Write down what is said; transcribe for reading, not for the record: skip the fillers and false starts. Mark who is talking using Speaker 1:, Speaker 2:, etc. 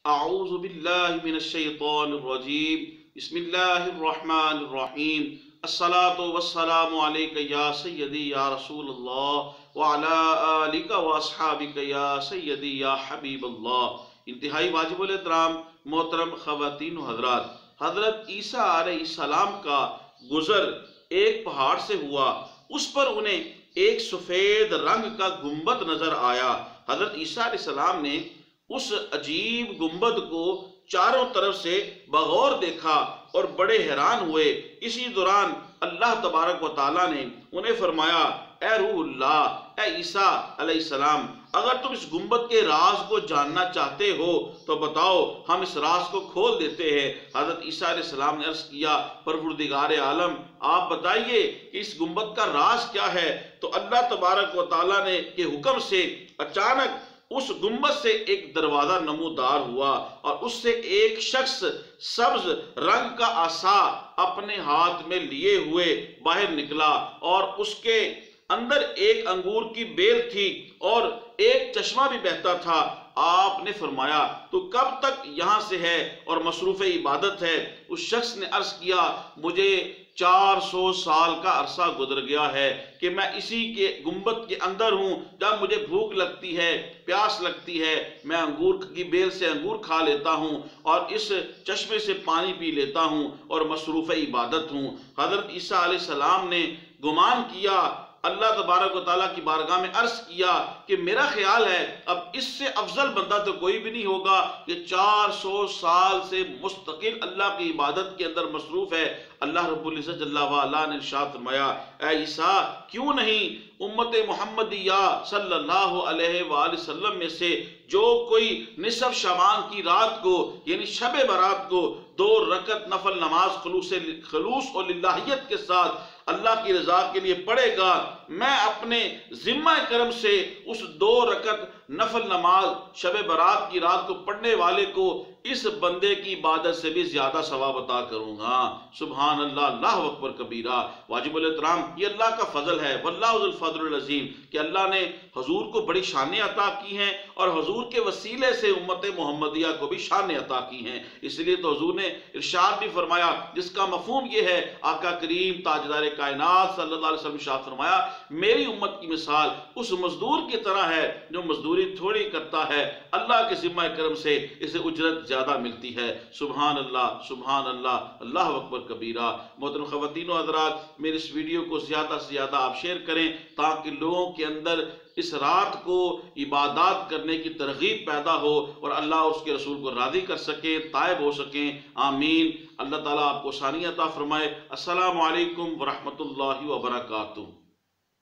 Speaker 1: اعوذ باللہ من الشیطان الرجیم بسم اللہ الرحمن الرحیم الصلاة والسلام علیکہ یا سیدی یا رسول اللہ وعلا آلک واصحابک یا سیدی یا حبیب اللہ۔ انتہائی واجب الاحترام محترم خواتین و حضرات، حضرت عیسیٰ علیہ السلام کا گزر ایک پہاڑ سے ہوا، اس پر انہیں ایک سفید رنگ کا گنبد نظر آیا۔ حضرت عیسیٰ علیہ السلام نے اس عجیب گنبد کو چاروں طرف سے بغور دیکھا اور بڑے حیران ہوئے۔ اسی دوران اللہ تبارک و تعالیٰ نے انہیں فرمایا، اے روح اللہ، اے عیسیٰ علیہ السلام، اگر تم اس گنبد کے راز کو جاننا چاہتے ہو تو بتاؤ، ہم اس راز کو کھول دیتے ہیں۔ حضرت عیسیٰ علیہ السلام نے عرض کیا، پروردگار عالم، آپ بتائیے کہ اس گنبد کا راز کیا ہے؟ تو اللہ تبارک و تعالیٰ نے کے حکم سے اچانک اس گنبد سے ایک دروازہ نمودار ہوا اور اس سے ایک شخص سبز رنگ کا عصا اپنے ہاتھ میں لیے ہوئے باہر نکلا، اور اس کے اندر ایک انگور کی بیل تھی اور ایک چشمہ بھی بہتا تھا۔ آپ نے فرمایا، تو کب تک یہاں سے ہے اور مصروف عبادت ہے؟ اس شخص نے عرض کیا، مجھے 400 سال کا عرصہ گزر گیا ہے کہ میں اسی کے گنبد کے اندر ہوں۔ جب مجھے بھوک لگتی ہے، پیاس لگتی ہے، میں انگور کی بیل سے انگور کھا لیتا ہوں اور اس چشمے سے پانی پی لیتا ہوں اور مصروف عبادت ہوں۔ حضرت عیسیٰ علیہ السلام نے گمان کیا، اللہ تبارک و تعالیٰ کی بارگاہ میں عرض کیا کہ میرا خیال ہے اب اس سے افضل بندہ تو کوئی بھی نہیں ہوگا کہ 400 سال سے مستقل اللہ کی عبادت کے اندر مصروف ہے۔ اللہ رب العزت جل وعلا نے ارشاد فرمایا، اے عیسیٰ، کیوں نہیں امت محمدیہ صلی اللہ علیہ وآلہ وسلم میں سے جو کوئی نصف شعبان کی رات کو یعنی شب برات کو 2 رکعت نفل نماز خلوص و للہیت کے ساتھ اللہ کی رضا کے لیے پڑھے گا، میں اپنے ذمہ کرم سے اس 2 رکعت نفل نماز شب برات کی رات کو پڑھنے والے کو اس بندے کی عبادت سے بھی زیادہ ثواب عطا کروں گا۔ سبحان اللہ، اللہ اکبر کبیرہ۔ واجب الاحترام، یہ اللہ کا فضل ہے، واللہ ذو الفضل العظیم، کہ اللہ نے حضور کو بڑی شانیں عطا کی ہیں اور حضور کے وسیلے سے امت محمدیہ کو بھی شانیں عطا کی ہیں۔ اس لیے تو حضور نے ارشاد بھی فرمایا، جس کا مفہوم یہ ہے، آقا کریم تاجدار کائنات صلی اللہ علیہ وسلم ارشاد فرمایا، میری امت کی مثال اس مزدور کی طرح ہے جو مزدوری تھوڑی کرتا ہے، اللہ کے ذمہ کرم سے اسے اجرت زیادہ ملتی ہے۔ سبحان اللہ، سبحان اللہ، اللہ اکبر کبیرہ۔ محترم خواتین و حضرات، میرے اس ویڈیو کو زیادہ سے زیادہ آپ شیئر کریں تاکہ لوگوں کے اندر اس رات کو عبادات کرنے کی ترغیب پیدا ہو اور اللہ اور اس کے رسول کو راضی کر سکیں، تائب ہو سکیں۔ آمین۔ اللہ تعالیٰ آپ کو آسانی عطا فرمائے۔ السلام علیکم ورحمۃ اللہ وبرکاتہ۔